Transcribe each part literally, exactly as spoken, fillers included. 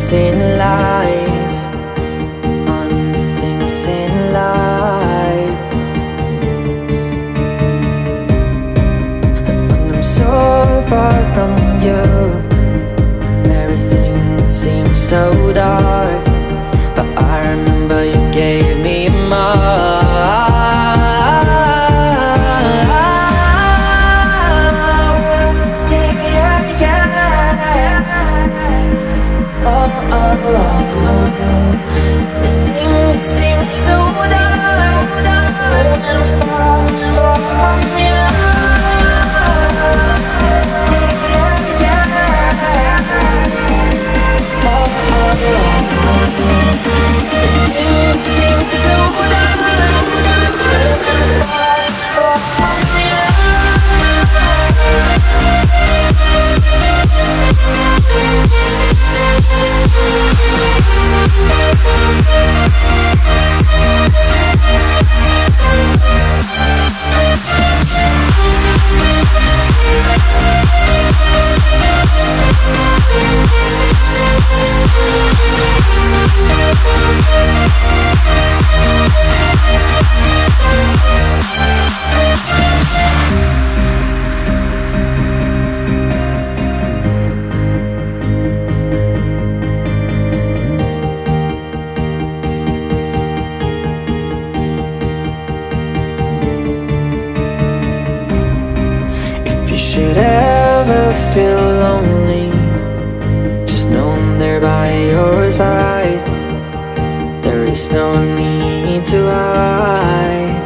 things in life, on the things in life. And I'm so far from you, everything seems so dark, but I remember you gave me a mark. Everything seems so dark, and I'm far, far from you. Everything seems so dark, and I'm far, far from you. Should ever feel lonely, just know I'm there by your side. There is no need to hide.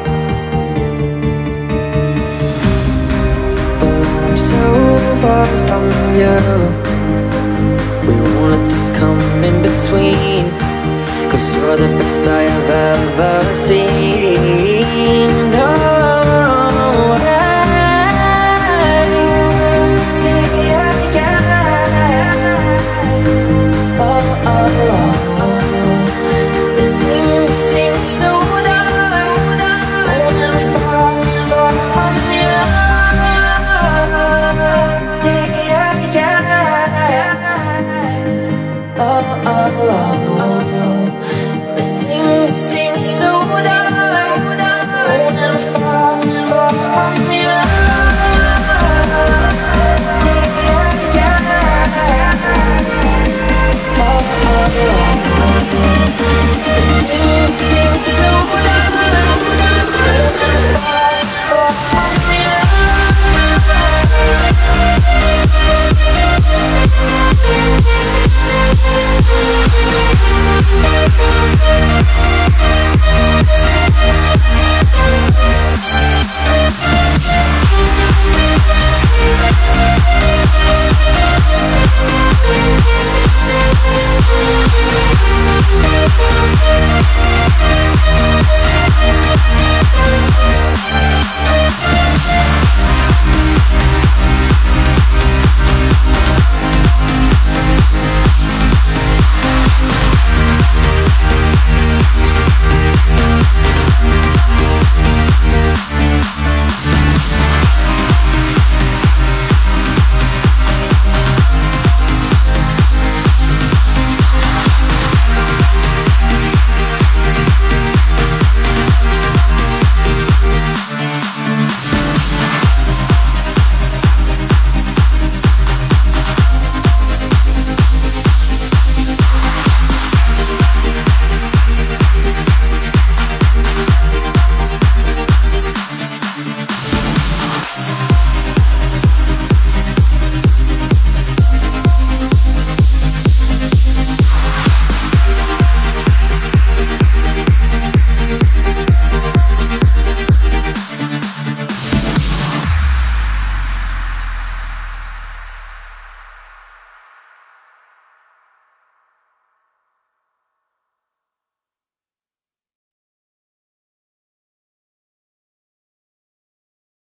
Oh, I'm so far from you, we won't let this come in between, 'cause you're the best I have ever seen. No.